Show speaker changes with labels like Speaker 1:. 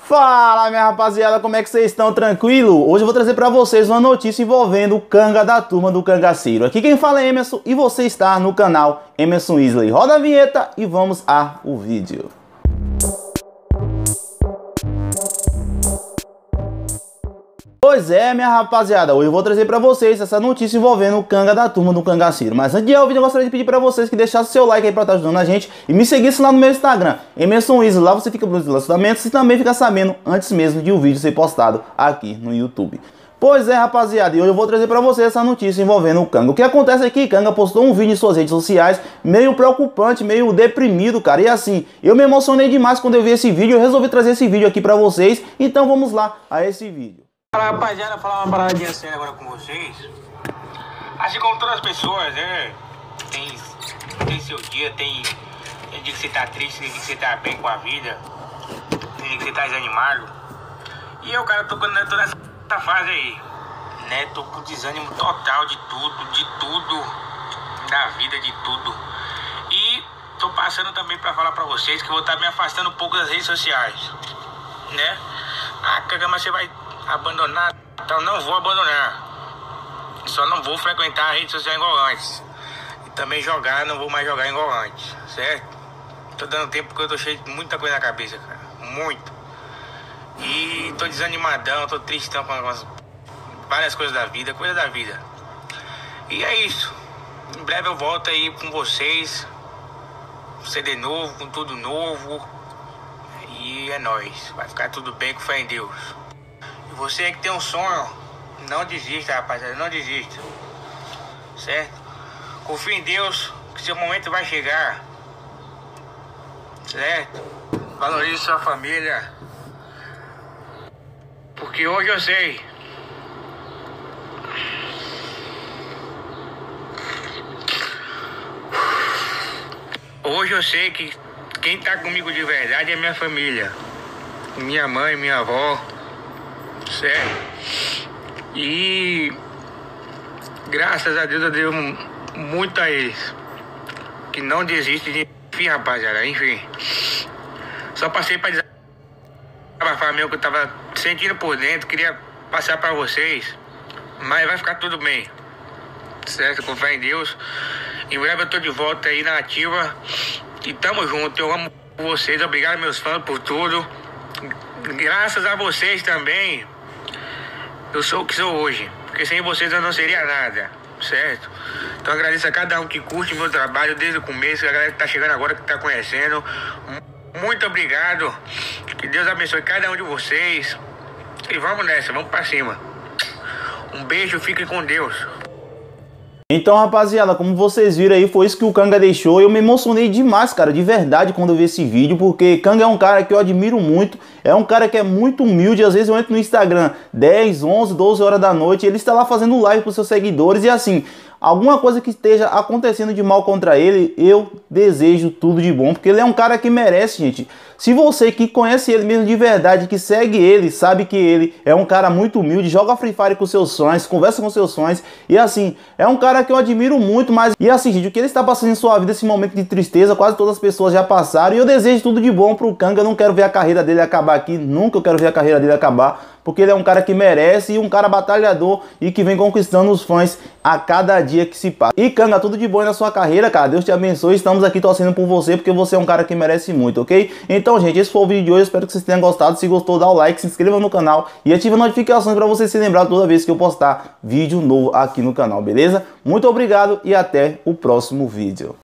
Speaker 1: Fala, minha rapaziada, como é que vocês estão? Tranquilo? Hoje eu vou trazer pra vocês uma notícia envolvendo o Kanga da turma do Cangaceiro. Aqui quem fala é Emerson e você está no canal Emerson Isley. Roda a vinheta e vamos ao vídeo. Pois é, minha rapaziada, hoje eu vou trazer pra vocês essa notícia envolvendo o Kanga da turma do Cangaceiro. Mas antes de ir ao vídeo, eu gostaria de pedir pra vocês que deixassem seu like aí pra estar ajudando a gente e me seguissem lá no meu Instagram, Emerson Isley. Lá você fica nos lançamentos e também fica sabendo antes mesmo de o vídeo ser postado aqui no YouTube. Pois é, rapaziada, e hoje eu vou trazer pra vocês essa notícia envolvendo o Kanga. O que acontece aqui, Kanga postou um vídeo em suas redes sociais meio preocupante, meio deprimido, cara. E assim, eu me emocionei demais quando eu vi esse vídeo, eu resolvi trazer esse vídeo aqui pra vocês. Então vamos lá a esse vídeo.
Speaker 2: Fala, rapaziada, falar uma paradinha séria agora com vocês. Assim como todas as pessoas, né? Tem seu dia, tem dia que você tá triste, tem dia que você tá bem com a vida, tem dia que você tá desanimado. E eu, cara, tô nessa fase aí, né? Tô com desânimo total de tudo, da vida, de tudo. E tô passando também pra falar pra vocês que eu vou estar me afastando um pouco das redes sociais, né? Ah, Kanga, mas você vai abandonar? Então não vou abandonar. Só não vou frequentar a rede social igual antes. E também jogar, não vou mais jogar igual antes, certo? Tô dando tempo porque eu tô cheio de muita coisa na cabeça, cara. Muito. E tô desanimadão, tô tristão com várias coisas da vida, coisa da vida. E é isso. Em breve eu volto aí com vocês. CD novo, com tudo novo. E é nóis. Vai ficar tudo bem, com fé em Deus. E você que tem um sonho, não desista, rapaziada, não desista. Certo? Confie em Deus, que seu momento vai chegar. Certo? Valorize sua família. Porque hoje eu sei. Hoje eu sei que quem tá comigo de verdade é minha família. Minha mãe, minha avó. Certo? E graças a Deus eu devo muito a eles. Que não desistem de mim, rapaziada. Enfim. Só passei pra desabafar mesmo que eu tava sentindo por dentro. Queria passar pra vocês. Mas vai ficar tudo bem. Certo? Com fé em Deus. Em breve eu tô de volta aí na ativa. E tamo junto. Eu amo vocês. Obrigado, meus fãs, por tudo. Graças a vocês também, eu sou o que sou hoje. Porque sem vocês eu não seria nada. Certo? Então agradeço a cada um que curte meu trabalho desde o começo. A galera que tá chegando agora, que tá conhecendo. Muito obrigado. Que Deus abençoe cada um de vocês. E vamos nessa, vamos pra cima. Um beijo, fiquem com Deus.
Speaker 1: Então, rapaziada, como vocês viram aí, foi isso que o Kanga deixou. Eu me emocionei demais, cara, de verdade, quando eu vi esse vídeo, porque Kanga é um cara que eu admiro muito, é um cara que é muito humilde. Às vezes eu entro no Instagram 10, 11, 12 horas da noite, ele está lá fazendo live para os seus seguidores e assim, alguma coisa que esteja acontecendo de mal contra ele, eu desejo tudo de bom, porque ele é um cara que merece, gente. Se você que conhece ele mesmo de verdade, que segue ele, sabe que ele é um cara muito humilde, joga Free Fire com seus sonhos, conversa com seus sonhos, e assim, é um cara que eu admiro muito, mas, e assim, gente, o que ele está passando em sua vida, esse momento de tristeza, quase todas as pessoas já passaram, e eu desejo tudo de bom pro Kanga. Eu não quero ver a carreira dele acabar aqui, nunca eu quero ver a carreira dele acabar, porque ele é um cara que merece e um cara batalhador e que vem conquistando os fãs a cada dia que se passa. E Kanga, tudo de bom na sua carreira, cara. Deus te abençoe. Estamos aqui torcendo por você, porque você é um cara que merece muito, ok? Então, gente, esse foi o vídeo de hoje. Espero que vocês tenham gostado. Se gostou, dá o like, se inscreva no canal e ative as notificações para você ser lembrado toda vez que eu postar vídeo novo aqui no canal, beleza? Muito obrigado e até o próximo vídeo.